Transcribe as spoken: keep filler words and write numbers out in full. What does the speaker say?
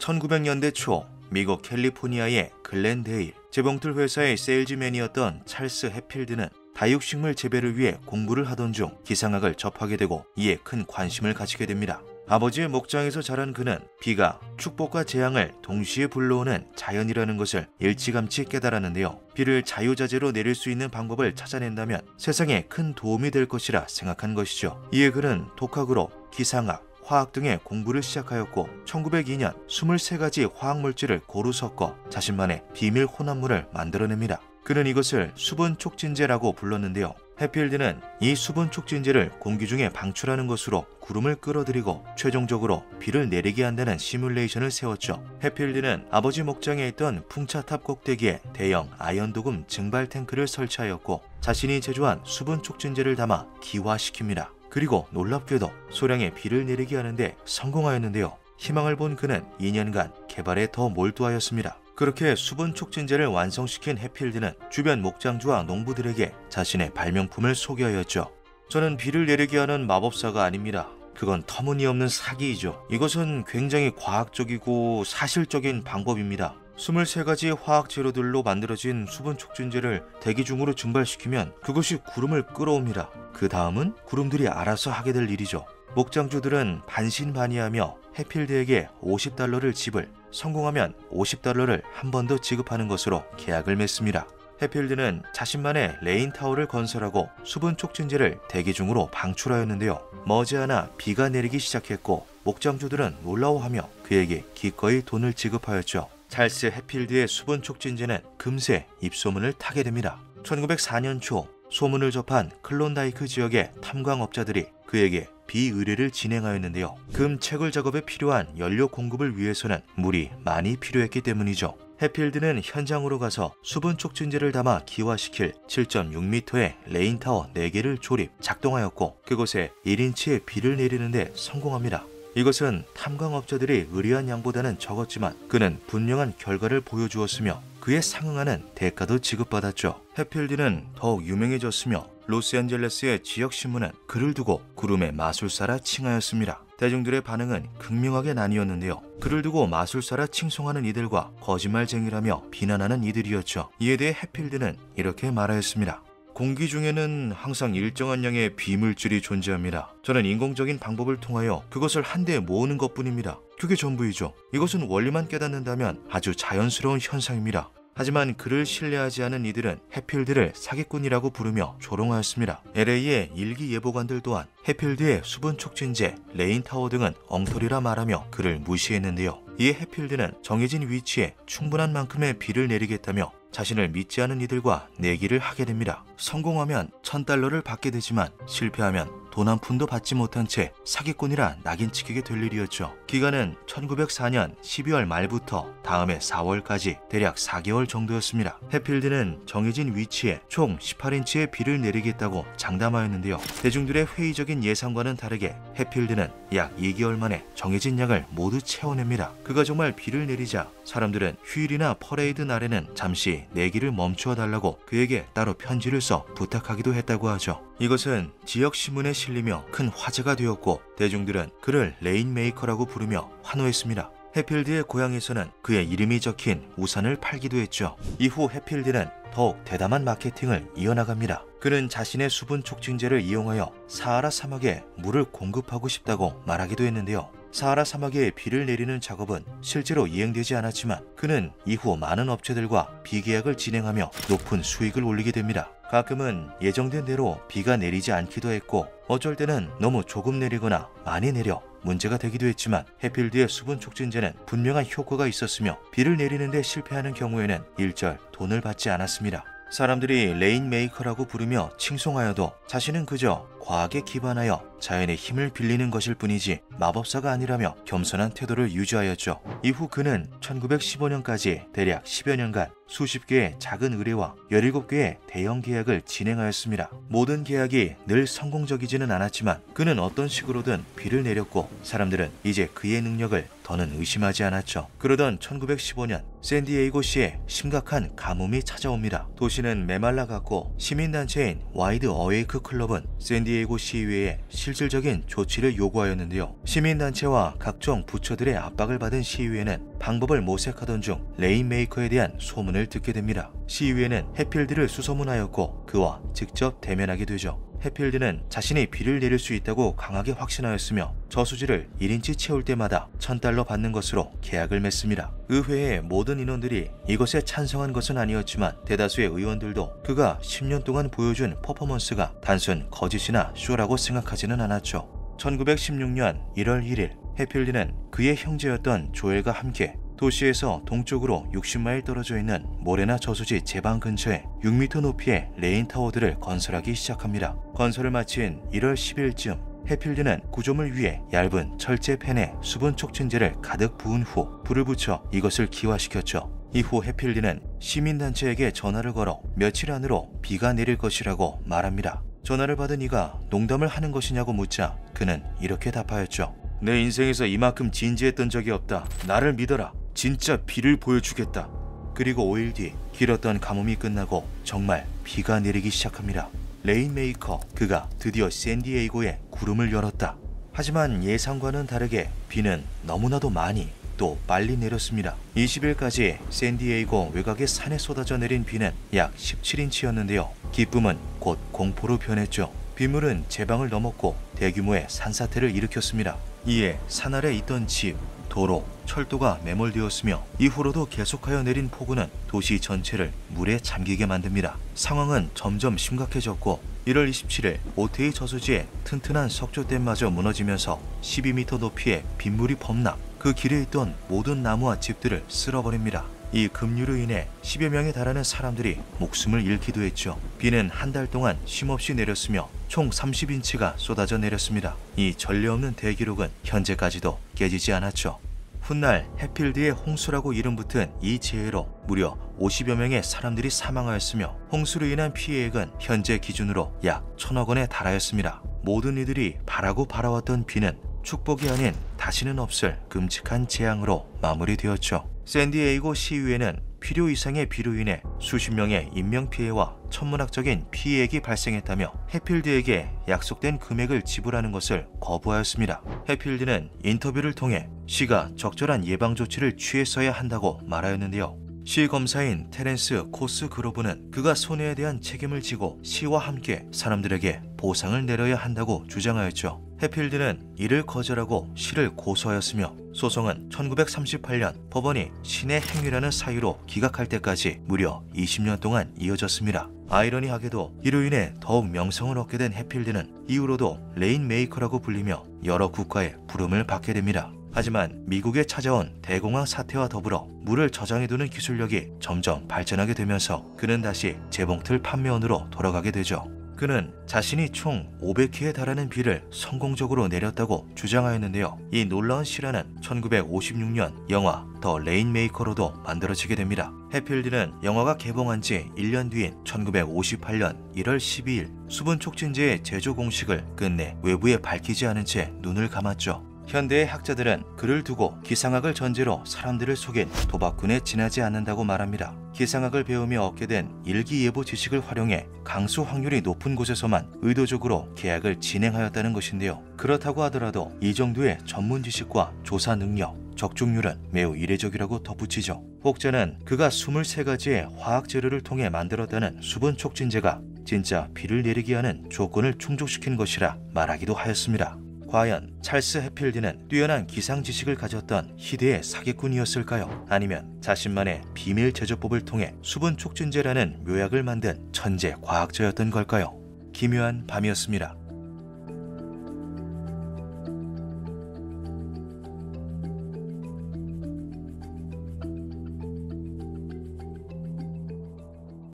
천구백 년대 초 미국 캘리포니아의 글렌데일 재봉틀 회사의 세일즈맨이었던 찰스 해필드는 다육식물 재배를 위해 공부를 하던 중 기상학을 접하게 되고 이에 큰 관심을 가지게 됩니다. 아버지의 목장에서 자란 그는 비가 축복과 재앙을 동시에 불러오는 자연이라는 것을 일찌감치 깨달았는데요. 비를 자유자재로 내릴 수 있는 방법을 찾아낸다면 세상에 큰 도움이 될 것이라 생각한 것이죠. 이에 그는 독학으로 기상학, 화학 등의 공부를 시작하였고 천구백이 년 이십삼 가지 화학물질을 고루 섞어 자신만의 비밀 혼합물을 만들어냅니다. 그는 이것을 수분 촉진제라고 불렀는데요. 해필드는 이 수분 촉진제를 공기 중에 방출하는 것으로 구름을 끌어들이고 최종적으로 비를 내리게 한다는 시뮬레이션을 세웠죠. 해필드는 아버지 목장에 있던 풍차탑 꼭대기에 대형 아연도금 증발 탱크를 설치하였고 자신이 제조한 수분 촉진제를 담아 기화시킵니다. 그리고 놀랍게도 소량의 비를 내리게 하는데 성공하였는데요. 희망을 본 그는 이 년간 개발에 더 몰두하였습니다. 그렇게 수분 촉진제를 완성시킨 해필드는 주변 목장주와 농부들에게 자신의 발명품을 소개하였죠. 저는 비를 내리게 하는 마법사가 아닙니다. 그건 터무니없는 사기이죠. 이것은 굉장히 과학적이고 사실적인 방법입니다. 이십삼 가지 화학 재료들로 만들어진 수분 촉진제를 대기 중으로 증발시키면 그것이 구름을 끌어옵니다. 그 다음은 구름들이 알아서 하게 될 일이죠. 목장주들은 반신반의하며 해필드에게 오십 달러를 지불, 성공하면 오십 달러를 한 번 더 지급하는 것으로 계약을 맺습니다. 해필드는 자신만의 레인타워를 건설하고 수분 촉진제를 대기 중으로 방출하였는데요. 머지않아 비가 내리기 시작했고 목장주들은 놀라워하며 그에게 기꺼이 돈을 지급하였죠. 찰스 해필드의 수분 촉진제는 금세 입소문을 타게 됩니다. 천구백사 년 초 소문을 접한 클론다이크 지역의 탐광업자들이 그에게 비의뢰를 진행하였는데요. 금 채굴 작업에 필요한 연료 공급을 위해서는 물이 많이 필요했기 때문이죠. 해필드는 현장으로 가서 수분 촉진제를 담아 기화시킬 칠 점 육 미터의 레인타워 네 개를 조립, 작동하였고 그곳에 일 인치의 비를 내리는데 성공합니다. 이것은 탐광업자들이 의뢰한 양보다는 적었지만 그는 분명한 결과를 보여주었으며 그에 상응하는 대가도 지급받았죠. 해필드는 더욱 유명해졌으며 로스앤젤레스의 지역신문은 그를 두고 구름의 마술사라 칭하였습니다. 대중들의 반응은 극명하게 나뉘었는데요. 그를 두고 마술사라 칭송하는 이들과 거짓말쟁이라며 비난하는 이들이었죠. 이에 대해 해필드는 이렇게 말하였습니다. 공기 중에는 항상 일정한 양의 비물질이 존재합니다. 저는 인공적인 방법을 통하여 그것을 한데 모으는 것뿐입니다. 그게 전부이죠. 이것은 원리만 깨닫는다면 아주 자연스러운 현상입니다. 하지만 그를 신뢰하지 않은 이들은 해필드를 사기꾼이라고 부르며 조롱하였습니다. 엘에이의 일기예보관들 또한 해필드의 수분 촉진제, 레인타워 등은 엉터리라 말하며 그를 무시했는데요. 이에 해필드는 정해진 위치에 충분한 만큼의 비를 내리겠다며 자신을 믿지 않은 이들과 내기를 하게 됩니다. 성공하면 천 달러를 받게 되지만 실패하면 돈 한 푼도 받지 못한 채 사기꾼이라 낙인찍히게 될 일이었죠. 기간은 천구백사 년 십이월 말부터 다음해 사월까지 대략 사 개월 정도였습니다. 해필드는 정해진 위치에 총 십팔 인치의 비를 내리겠다고 장담하였는데요. 대중들의 회의적인 예상과는 다르게 해필드는 약 이 개월 만에 정해진 양을 모두 채워냅니다. 그가 정말 비를 내리자 사람들은 휴일이나 퍼레이드 날에는 잠시 내기를 멈추어 달라고 그에게 따로 편지를 써 부탁하기도 했다고 하죠. 이것은 지역 신문에 실리며 큰 화제가 되었고 대중들은 그를 레인메이커라고 부르며 환호했습니다. 해필드의 고향에서는 그의 이름이 적힌 우산을 팔기도 했죠. 이후 해필드는 더욱 대담한 마케팅을 이어나갑니다. 그는 자신의 수분 촉진제를 이용하여 사하라 사막에 물을 공급하고 싶다고 말하기도 했는데요. 사하라 사막에 비를 내리는 작업은 실제로 이행되지 않았지만 그는 이후 많은 업체들과 비계약을 진행하며 높은 수익을 올리게 됩니다. 가끔은 예정된 대로 비가 내리지 않기도 했고 어쩔 때는 너무 조금 내리거나 많이 내려 문제가 되기도 했지만 해필드의 수분 촉진제는 분명한 효과가 있었으며 비를 내리는데 실패하는 경우에는 일절 돈을 받지 않았습니다. 사람들이 레인메이커라고 부르며 칭송하여도 자신은 그저 과학에 기반하여 자연의 힘을 빌리는 것일 뿐이지 마법사가 아니라며 겸손한 태도를 유지하였죠. 이후 그는 천구백십오 년까지 대략 십여 년간 수십 개의 작은 의뢰와 열일곱 개의 대형 계약을 진행하였습니다. 모든 계약이 늘 성공적이지는 않았지만 그는 어떤 식으로든 비를 내렸고 사람들은 이제 그의 능력을 더는 의심하지 않았죠. 그러던 천구백십오 년 샌디에이고시에 심각한 가뭄이 찾아옵니다. 도시는 메말라갔고 시민단체인 와이드 어웨이크 클럽은 샌디에이고 샌디에이고 시의회에 실질적인 조치를 요구하였는데요. 시민단체와 각종 부처들의 압박을 받은 시의회는 방법을 모색하던 중 레인메이커에 대한 소문을 듣게 됩니다. 시의회는 해필드를 수소문하였고 그와 직접 대면하게 되죠. 해필드는 자신이 비를 내릴 수 있다고 강하게 확신하였으며 저수지를 일 인치 채울 때마다 천 달러 받는 것으로 계약을 맺습니다. 의회의 모든 인원들이 이것에 찬성한 것은 아니었지만 대다수의 의원들도 그가 십 년 동안 보여준 퍼포먼스가 단순 거짓이나 쇼라고 생각하지는 않았죠. 천구백십육 년 일월 일일 해필드는 그의 형제였던 조엘과 함께 도시에서 동쪽으로 육십 마일 떨어져 있는 모레나 저수지 제방 근처에 육 미터 높이의 레인타워들을 건설하기 시작합니다. 건설을 마친 일월 십일쯤 해필드는 구조물 위에 얇은 철제 팬에 수분 촉진제를 가득 부은 후 불을 붙여 이것을 기화시켰죠. 이후 해필드는 시민단체에게 전화를 걸어 며칠 안으로 비가 내릴 것이라고 말합니다. 전화를 받은 이가 농담을 하는 것이냐고 묻자 그는 이렇게 답하였죠. 내 인생에서 이만큼 진지했던 적이 없다. 나를 믿어라. 진짜 비를 보여주겠다. 그리고 오 일 뒤 길었던 가뭄이 끝나고 정말 비가 내리기 시작합니다. 레인메이커, 그가 드디어 샌디에이고에 구름을 열었다. 하지만 예상과는 다르게 비는 너무나도 많이 또 빨리 내렸습니다. 이십 일까지 샌디에이고 외곽의 산에 쏟아져 내린 비는 약 십칠 인치였는데요. 기쁨은 곧 공포로 변했죠. 빗물은 제방을 넘었고 대규모의 산사태를 일으켰습니다. 이에 산 아래 있던 집, 도로, 철도가 매몰되었으며 이후로도 계속하여 내린 폭우는 도시 전체를 물에 잠기게 만듭니다. 상황은 점점 심각해졌고 일월 이십칠일 오테이 저수지에 튼튼한 석조댐마저 무너지면서 십이 미터 높이의 빗물이 범람, 그 길에 있던 모든 나무와 집들을 쓸어버립니다. 이 급류로 인해 십여 명에 달하는 사람들이 목숨을 잃기도 했죠. 비는 한 달 동안 쉼없이 내렸으며 총 삼십 인치가 쏟아져 내렸습니다. 이 전례 없는 대기록은 현재까지도 깨지지 않았죠. 훗날 해필드의 홍수라고 이름 붙은 이 재해로 무려 오십여 명의 사람들이 사망하였으며 홍수로 인한 피해액은 현재 기준으로 약 천억 원에 달하였습니다. 모든 이들이 바라고 바라왔던 비는 축복이 아닌 다시는 없을 끔찍한 재앙으로 마무리되었죠. 샌디에이고 시의회는 필요 이상의 비로 인해 수십 명의 인명피해와 천문학적인 피해액이 발생했다며 해필드에게 약속된 금액을 지불하는 것을 거부하였습니다. 해필드는 인터뷰를 통해 시가 적절한 예방조치를 취했어야 한다고 말하였는데요. 시 검사인 테렌스 코스 그로브는 그가 손해에 대한 책임을 지고 시와 함께 사람들에게 보상을 내려야 한다고 주장하였죠. 해필드는 이를 거절하고 시를 고소하였으며 소송은 천구백삼십팔 년 법원이 신의 행위라는 사유로 기각할 때까지 무려 이십 년 동안 이어졌습니다. 아이러니하게도 이로 인해 더욱 명성을 얻게 된 해필드는 이후로도 레인메이커라고 불리며 여러 국가의 부름을 받게 됩니다. 하지만 미국에 찾아온 대공황 사태와 더불어 물을 저장해두는 기술력이 점점 발전하게 되면서 그는 다시 재봉틀 판매원으로 돌아가게 되죠. 그는 자신이 총 오백 회에 달하는 비를 성공적으로 내렸다고 주장하였는데요. 이 놀라운 실화는 천구백오십육 년 영화 더 레인메이커로도 만들어지게 됩니다. 해필드는 영화가 개봉한 지 일 년 뒤인 천구백오십팔 년 일월 십이일 수분 촉진제의 제조 공식을 끝내 외부에 밝히지 않은 채 눈을 감았죠. 현대의 학자들은 그를 두고 기상학을 전제로 사람들을 속인 도박꾼에 지나지 않는다고 말합니다. 기상학을 배우며 얻게 된 일기예보 지식을 활용해 강수 확률이 높은 곳에서만 의도적으로 계약을 진행하였다는 것인데요. 그렇다고 하더라도 이 정도의 전문 지식과 조사 능력, 적중률은 매우 이례적이라고 덧붙이죠. 혹자는 그가 이십삼 가지의 화학 재료를 통해 만들었다는 수분 촉진제가 진짜 비를 내리게 하는 조건을 충족시킨 것이라 말하기도 하였습니다. 과연 찰스 해필드는 뛰어난 기상 지식을 가졌던 희대의 사기꾼이었을까요? 아니면 자신만의 비밀 제조법을 통해 수분 촉진제라는 묘약을 만든 천재 과학자였던 걸까요? 기묘한 밤이었습니다.